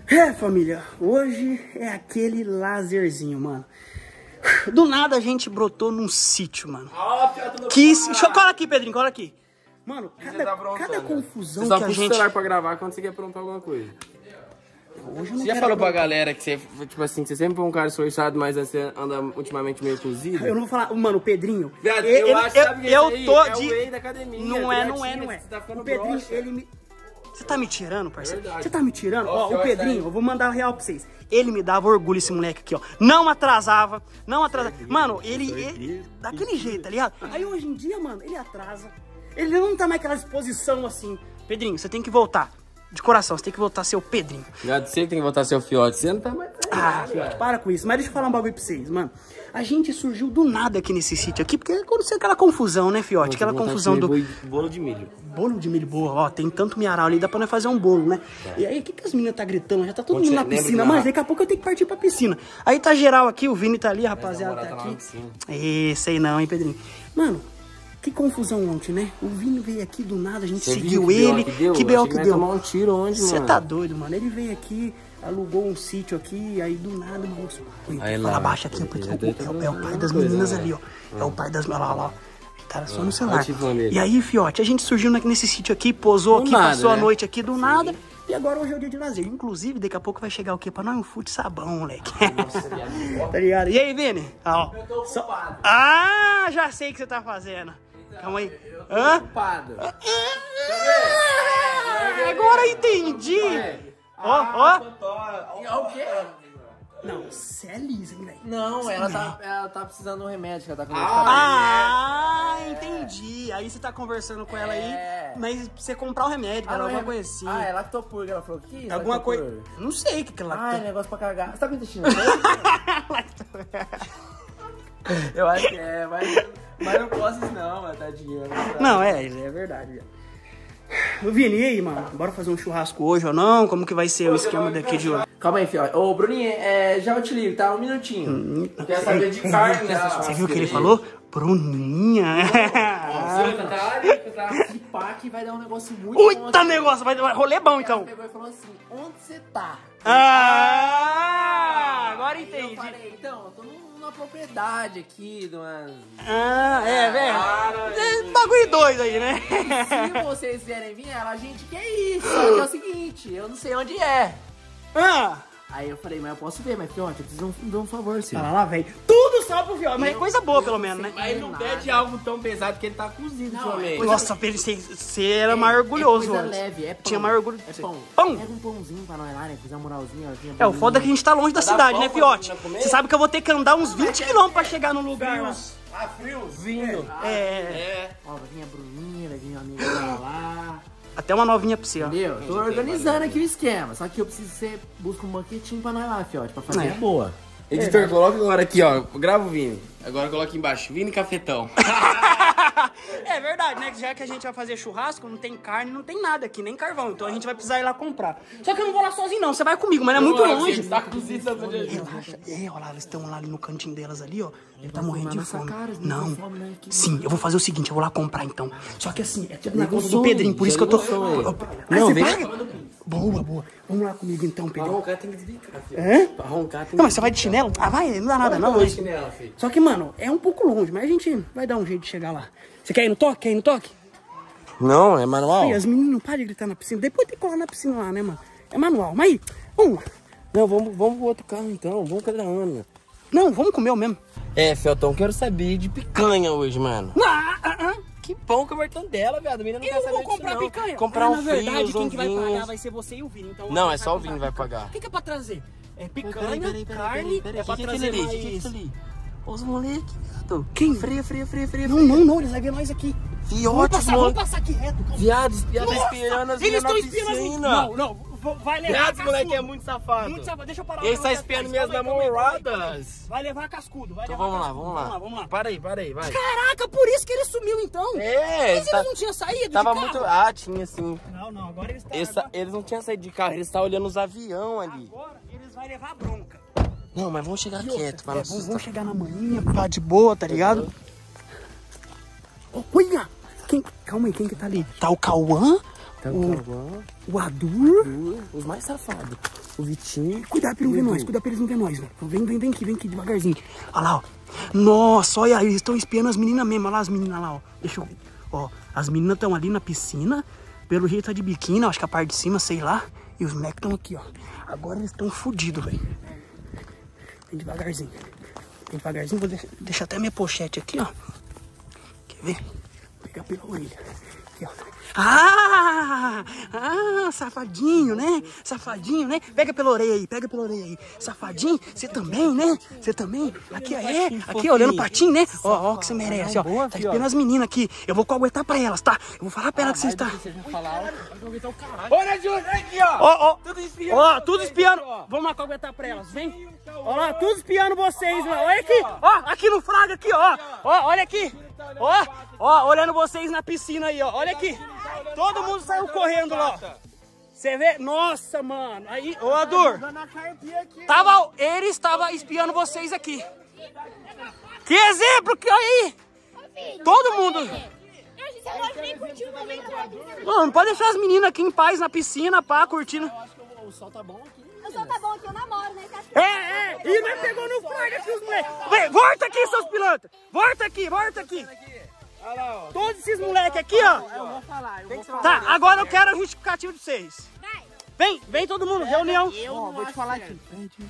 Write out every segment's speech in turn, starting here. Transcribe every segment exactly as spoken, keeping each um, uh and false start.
É, família, hoje é aquele lazerzinho, mano. Do nada a gente brotou num sítio, mano. Que... Cola aqui, Pedrinho, cola aqui. Mano, cada, tá cada confusão você que a gente... Você só puxa o celular pra gravar quando você quer aprontar alguma coisa. Hoje eu não você já quero falou pra aprontar. galera que você, tipo assim, você sempre foi um cara esforçado, mas você anda ultimamente meio cozido? Eu não vou falar, mano, o Pedrinho... Viado, ele, eu acho que sabe eu, aí, eu tô é de... o whey da academia. Não é, não é, não é. Você tá ficando O Pedrinho, broxa. ele me... Você tá me tirando, parceiro? Verdade. Você tá me tirando? Ó, Ó, o Pedrinho, aí. eu vou mandar o real pra vocês. Ele me dava orgulho, esse moleque aqui, ó. Não atrasava, não atrasava. Mano, ele, ele... Daquele jeito, tá ligado? Aí hoje em dia, mano, ele atrasa. Ele não tá mais aquela disposição assim. Pedrinho, você tem que voltar. De coração, você tem que voltar a ser o Pedrinho. Viado, você tem que voltar seu fiote. Você não tá mais... Ah, Fiote, para com isso. Mas deixa eu falar um bagulho pra vocês, mano. A gente surgiu do nada aqui nesse sítio aqui, porque aconteceu aquela confusão, né, Fiote? Aquela confusão do... Bolo de milho. Bolo de milho boa, ó, tem tanto miaral ali, dá pra nós fazer um bolo, né? É. E aí, o que, que as meninas tá gritando? Já tá todo mundo na piscina, mas daqui a pouco eu tenho que partir pra piscina. Aí tá geral aqui, o Vini tá ali, a rapaziada tá aqui. Esse aí não, hein, Pedrinho? Mano, que confusão ontem, né? O Vini veio aqui do nada, a gente Você seguiu viu ele. que deu? Que B O que que deu? tomar um tiro onde, mano? Você tá doido, mano? Ele veio aqui, alugou um sítio aqui, aí do nada, mano. Aí fala baixo aqui, porque é, é, é o pai das meninas ali, ó. É o pai das... Olha lá, olha lá. Tá só no celular. E aí, Fiote, a gente surgiu nesse sítio aqui, posou aqui, passou a noite aqui do nada. E agora hoje é o dia de lazer. Inclusive, daqui a pouco vai chegar o quê? Pra nós um fute sabão, moleque. Tá ligado? E aí, Vini? Ah, eu tô ocupado. Ah, já sei o que você tá fazendo. Calma aí. Hã? Ocupado. Ah, agora entendi. Ó, ó. O quê? Não, você é lisa, hein, velho? Não, ela tá, ela tá precisando de um remédio que ela tá com Ah, ah, entendi. Aí você tá conversando com ela aí, É. mas pra você comprar o remédio, Ah, ela, não, alguma é- coisa assim. Ah, é lactopurga, ela falou que isso? Alguma coisa. lactopurga? Não sei o que que ela Ah, é tem. negócio pra cagar. Você tá com o intestino Eu acho que é, mas, mas não posso isso não, mano, tadinha. Não, é, é verdade. Ô, Vini, e aí, mano? Bora fazer um churrasco hoje ou não? Como que vai ser o esquema daqui de hoje? Calma aí, filho. Ô, Bruninho, é, já eu te ligo, tá? Um minutinho. Hum, Quer saber de carne, né? Você viu o que ele falou? Bruninha. Você tá ali, tá? Se pá que vai dar um negócio muito Uita negócio, vai dar rolê bom então. Ela pegou e falou assim, onde você tá? Ah, agora Aí entendi. eu falei, então, eu tô numa propriedade aqui, numa... Ah, é, velho. É bagulho doido aí, né? Se vocês vierem vir, ela, gente, que é isso? Só que é o seguinte, eu não sei onde é. Ah, Aí eu falei, mas eu posso ver, mas Fiote, eu preciso de um favor, senhor. fala lá, velho. Tudo só pro Fiote, mas é coisa boa pelo menos, né? Mas ele não pede algo tão pesado que ele tá cozido ultimamente. Nossa, Pedro, você, você era mais orgulhoso, é coisa mano. leve, é pão. Tinha mais orgulho de É você. pão. Pão? Pega um pãozinho pra nós lá, né? Fazer uma moralzinha. Assim, É, o foda é que a gente tá longe da Vai dar cidade, pão né, pra Fiote? menina comer? Você sabe que eu vou ter que andar uns vinte quilômetros pra chegar no lugar lá. Ah, frios? Vindo. É, É. Ó, vai vir a Bruninha, vai vir uma amiga dela lá. até uma novinha pra você, ó. Entendeu? Tô organizando aqui o esquema. Só que eu preciso que você busque um banquetinho pra nós lá, Fiote, pra fazer É. a boa. Editor, coloca agora aqui, ó. Grava o Vini. Agora coloca embaixo. Vini Cafetão. É verdade, né? Já que a gente vai fazer churrasco, não tem carne, não tem nada aqui, nem carvão. Então a gente vai precisar ir lá comprar. Só que eu não vou lá sozinho, não. Você vai comigo, mas é muito longe. Tá cozido, tá cozido. Relaxa. É, olha lá, elas estão lá ali no cantinho delas ali, ó. Ele tá Vai morrendo de fumar na fome. sua cara, eles não Não. têm fome, né? Que Sim, eu vou fazer o seguinte, eu vou lá comprar então. Só que assim, é tudo na Liga o conta do som, Pedrinho, por já isso que eu tô... liga o som aí. Aí Não, você vem. paga? Boa, boa. Vamos lá comigo então, Pra Pedrinho. roncar tem que desligar, filho. Hã? Pra roncar tem que Não, mas você vai de chinelo? Ah, vai, não dá nada não. Não, mas- chinela, filho. Só que, mano, é um pouco longe, mas a gente vai dar um jeito de chegar lá. Você quer ir no toque? Quer ir no toque? Não, é manual? Aí, as meninas não param de gritar na piscina. Depois tem que colar na piscina lá, né, mano? É manual. Mas aí, vamos lá. Não, vamos, vamos pro outro carro então. Vamos cada ano. Não, vamos comer o mesmo. É, Fiotão, quero saber de picanha hoje, mano. Ah, ah, ah. Que bom que é o cartão dela, viado. A menina não quer Eu saber vou disso, comprar não. picanha. Comprar Ah, um na verdade, frios, quem uns que vai vinhos. pagar vai ser você e o Vini. Então, Não, a é gente só o comprar Vini vai picanha. pagar. O que, que é pra trazer? É picanha, Peraí, peraí, peraí, carne, peraí, peraí. é pra Que que é trazer aquele ali? mais... Que que é aquele ali? Os moleques, viado. Quem? Fria, fria, fria, fria. Não, não, não, eles vão ver nós aqui. Vamos Fiote, passar, vamos mano. passar aqui reto. calma. Viados, viados Nossa, esperando as eles meninas na estão espiando as piscina. Não, não, v- vai levar Viados, moleque, é cascudo. muito safado. Muito safado, deixa eu parar. o Ele carro está aqui espiando atrás. minhas Calma aí, calma aí, calma aí. namoradas. Vai levar cascudo, vai Então levar vamos lá, cascudo. vamos lá. Vamos lá, vamos lá. Para aí, para aí, vai. Caraca, por isso que ele sumiu então. É, Mas tá- ele não tinha saído Tava de carro. muito... Ah, tinha sim. Não, não, agora eles estão... Eles, eles não tinham saído de carro, eles estavam olhando os aviões ali. Agora eles vão levar bronca. Não, mas vamos chegar quieto, para É, não vamos, assustar. vamos chegar na maninha, pá, de boa, tá ligado? Oh, olha! Quem, calma aí, quem que tá ali? Tá o Cauã, Tá o, o Adur. Os mais safados. O Vitinho. Cuidado pra não ver nós, cuidado pra eles não ver nós, velho. Vem, vem, vem aqui, vem aqui devagarzinho. Olha lá, ó. Nossa, olha aí, eles estão espiando as meninas mesmo. Olha lá as meninas lá, ó. Deixa eu... Ó, as meninas estão ali na piscina. Pelo jeito tá de biquíni, acho que a parte de cima, sei lá. E os moleques estão aqui, ó. Agora eles estão fodidos, velho. Vem devagarzinho. Vem devagarzinho, vou deixar, deixar até minha pochete aqui, ó. Quer ver? Vou pegar pela orelha. Aqui, ó. Ah, ah, safadinho, né? Safadinho, né? Pega pela orelha aí, pega pela orelha aí. Safadinho, você também, né? Você também. Aqui, ó, é. Aqui, olhando o patinho, né? Ó, ó, o que você merece, ó. Tá espiando as meninas aqui. Eu vou coaguetar pra elas, tá? Eu vou falar pra elas que você está... Olha, Júnior, aqui, ó. Ó, ó. Tudo espiando. Ó, tudo espiando. Vamos lá coaguetar pra elas, vem. Ó lá, tudo espiando vocês, mano. Olha aqui, ó. Aqui no fraga, aqui, ó. Ó, olha aqui. Ó, ó, olhando vocês na piscina aí, ó. Olha aqui. Todo mundo saiu correndo lá. Você vê? Nossa, mano. Aí, ô Adur. Tava, ele estava espiando vocês aqui. Que exemplo que aí. Todo mundo. Mano, pode deixar as meninas aqui em paz na piscina, pá, curtindo. O sol tá bom aqui. O sol tá bom aqui, eu namoro, né? É, é. E nós pegou no flagra aqui os moleques. Vem, volta aqui, seus pilantras. Volta aqui, volta aqui. Olha lá, ó. Todos esses moleques aqui, ó. Eu vou falar, eu vou falar. Tá, agora eu quero a justificativa de vocês. Vai. Vem, vem todo mundo, reunião. Eu ó, vou te falar aqui.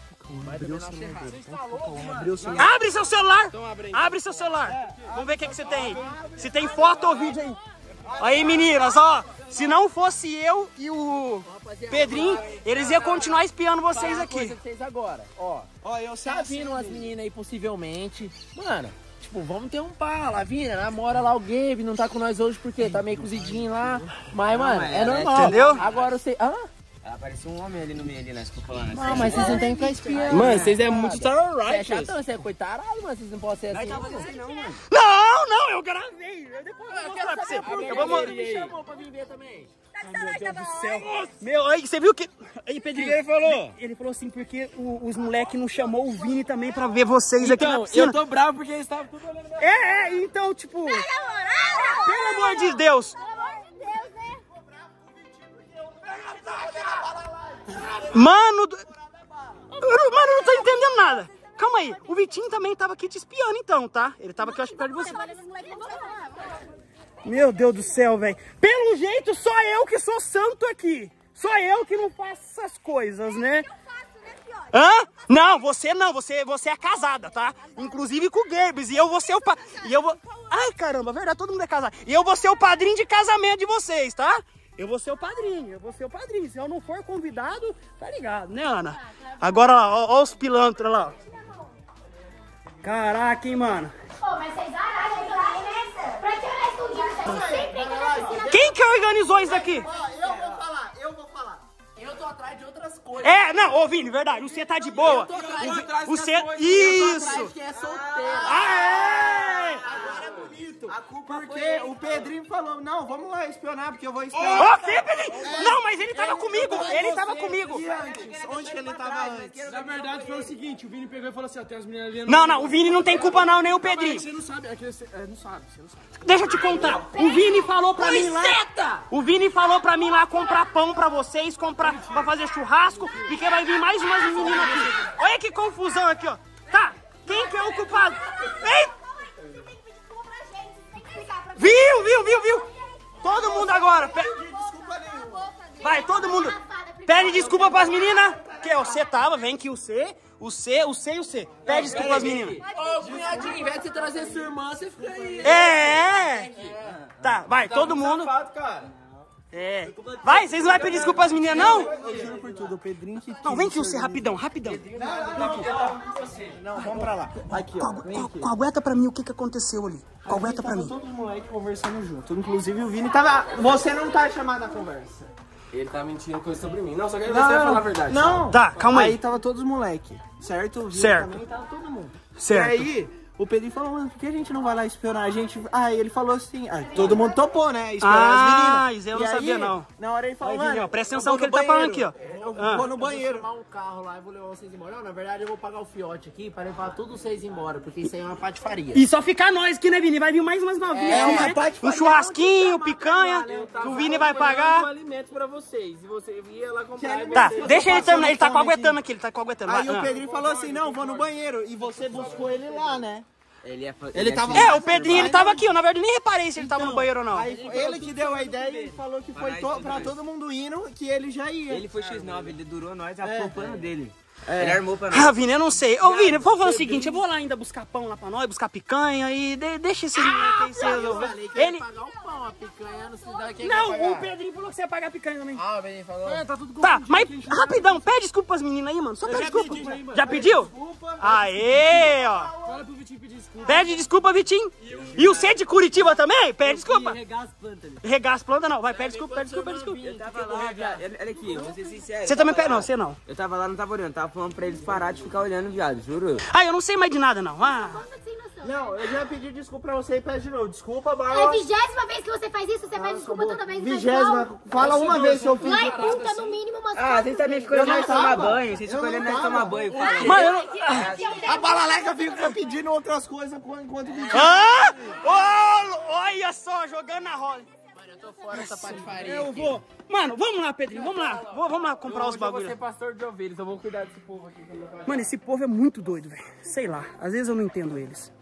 Abre seu celular. Abre seu celular. Vamos ver o que, que você tem aí. Se tem foto ou vídeo aí. Aí, meninas, ó. Se não fosse eu e o Pedrinho, eles iam continuar espiando vocês aqui. Vocês agora, ó. Ó, eu tá vindo umas meninas aí, possivelmente. Mano, tipo, vamos ter um pá. Lavínia namora lá o Gabe, não tá com nós hoje porque tá meio cozidinho lá. Mas, mano, é normal. Entendeu? Agora você... Ah? Apareceu um homem ali no meio ali, né? Ficou falando assim. Não, mas vocês não tem que ficar espiando. Mano, vocês é muito Star Você é Right. chatão, você é coitado, mano. Vocês não podem ser assim. Não, mano. Não, não, eu gravei. Eu depois vou Eu mostrar quero pra você. saber Eu por vou que ele mostrar. me chamou pra vir ver também. Meu Deus do céu. Meu, aí, você viu que... Aí, Pedrinho. O que ele falou? Ele falou assim, porque o- os moleques não chamou o Vini também pra ver vocês aqui na Então, piscina. eu tô bravo porque eles estavam tudo olhando pra mim. É, é, então, tipo... Namorada? Pelo amor de Deus. Pelo amor de Deus, né? Mano... do- Mano, eu não tô entendendo nada. Calma aí, o Vitinho também tava aqui te espiando então, tá? Ele tava aqui, eu acho que perto de você. Meu Deus do céu, velho. Pelo jeito, só eu que sou santo aqui. Só eu que não faço essas coisas, né? Hã? Não, você não, você, você é casada, tá? Inclusive com o Gabes. E eu vou ser o pa... E eu vou... Ai, caramba, verdade, todo mundo é casado. E eu vou ser o padrinho de casamento de vocês, tá? Eu vou ser o padrinho, eu vou ser o padrinho. Se eu não for convidado, tá ligado, né, Ana? Agora, ó, ó os pilantras lá, ó. Caraca, hein, mano. Pô, mas vocês arrasam lá, né? Pra que eu escondido? Vocês sempre entram na piscina. Quem que organizou isso daqui? Ó, eu vou falar, eu vou falar. Eu tô atrás de outras coisas. É, não, ô Vini, verdade, você tá de boa. Eu tô atrás O você... Eu tô Isso! atrás que é solteira. Aê! Agora é bonito. A culpa porque o Pedrinho falou, não, vamos lá espionar, porque eu vou espionar. Ó, você, Pedrinho! Não, mas ele tava comigo, ele tava comigo. E antes? Onde que ele tava antes? Na verdade foi o seguinte, o Vini pegou e falou assim, ó, tem as meninas ali... Não, não, o Vini não tem culpa não, nem o Pedrinho. Você não sabe, é que você é, não sabe, você não sabe. Deixa eu te contar, o Vini falou pra mim lá... O Vini falou pra mim lá comprar pão pra vocês, comprar pra fazer churrasco, porque vai vir mais umas meninas aqui. Olha que confusão aqui, ó. Tá, quem que é o culpado? Ei! Viu, viu, viu, viu? Todo mundo agora. Pe... Vai, todo mundo. Pede desculpa pras meninas. Que é o C tava, vem que o C, o C, o C e o C. Pede desculpa pras meninas. Ô, cunhadinho, em vez de você trazer sua irmã, você fica aí. É, é. Tá, vai, todo mundo. É. Vai, vocês não vão pedir desculpa pras meninas, não? Eu juro por tudo, o Pedrinho que... Não, vem que o C, rapidão, rapidão. Não, vamos pra lá. Aqui, ó. Vem aqui. Coagueta pra mim o que que aconteceu ali. Coagueta pra Tava mim. todos os moleques conversando junto. Inclusive o Vini tava... Você não tá chamado na conversa. Ele tá mentindo coisa sobre mim. Não, só quero ver se você vai falar a verdade. Não. Tá, calma aí. Aí tava todos os moleques, certo? O Vini Certo. também tava todo mundo. Certo. E aí, o Pedrinho falou, mano, por que a gente não vai lá espionar? A gente... Aí ele falou assim... Aí todo mundo topou, né? Espionar Ah, as meninas. isso eu não E aí, sabia, não. Na hora ele falou, Vai, Vini, mano... ó, presta eu atenção vou que ele no tá falando aqui, banheiro. ó. eu Ah. vou no banheiro. Eu vou chamar um carro lá e vou levar vocês embora. Não, na verdade eu vou pagar o fiote aqui pra levar todos vocês embora, porque isso aí é uma patifaria. E só ficar nós aqui, né, Vini? Vai vir mais umas novinhas. É, aqui, uma né? patifaria. Um churrasquinho, picanha, Lá, né? Eu que tava o Vini vai comprando pagar. alimentos pra vocês. E você ia lá comprar. e Tá, vocês- deixa ele terminar. Ele tá coaguetando aqui, ele tá coaguetando. Aí Vai, o ah. Pedrinho falou assim, não, vou no banheiro. E você buscou ele lá, né? Ele, ia, Ele tava- É, o Pedrinho, ele tava aqui. Eu, na verdade, nem reparei se ele tava no banheiro ou não. Aí ele que deu a ideia e falou que foi to pra todo mundo indo, que ele já ia. Ele foi xis nove, ele durou nós, a é. plano dele. Ele armou pra nós. Ah, Vini, eu não sei. Ô, Vini, vamos fazer o seguinte, eu vou lá ainda buscar pão lá pra nós, buscar picanha e de- deixa esses moleques aí se resolver. Ele... pagar o pão, a picanha não se dá quem Não, o Pedrinho falou que você ia pagar a picanha também. Ah, o Pedrinho falou. É, tá tudo Tá, mas rapidão, pede desculpa pras meninas aí, mano. Só pede desculpa. Já pediu? Aê, ó. Fala pro Vitinho pedir desculpa. Pede desculpa, Vitinho. E o C de Curitiba também? Pede desculpa. Regar as plantas ali. Regar as plantas não. Vai, pede desculpa, pede desculpa, pede desculpa. Eu tava lá, viado. Olha olha aqui, eu vou ser sincero. Você também pede? Não, você não. Eu tava lá, não tava olhando, tava falando pra eles parar de ficar olhando, viado, juro. Ah, eu não sei mais de nada, não. Ah. Não, eu já pedi desculpa pra você e pede de novo. Desculpa, É a Bala. vigésima vez que você faz isso, você pede desculpa toda vez. faz Vigésima. igual. Fala uma vez que eu fiz. Lá em Punta, no mínimo, umas Ah, quatro vocês também vezes. ficam olhando não nós tomar tava. banho, vocês Eu ficam olhando não nós tava. tomar banho. Mano, eu não... A Balaleca fica pedindo outras coisas enquanto o vídeo. Ah! Ô, olha só, jogando na roda. Mano, eu tô fora dessa patifaria. Eu vou. Mano, vamos lá, Pedrinho, vamos lá. Vou- Vamos lá comprar os Eu vou bagulhos. ser pastor de ovelhas, eu vou cuidar desse povo aqui. Mano, esse povo é muito doido, velho. Sei lá, às vezes eu não entendo eles.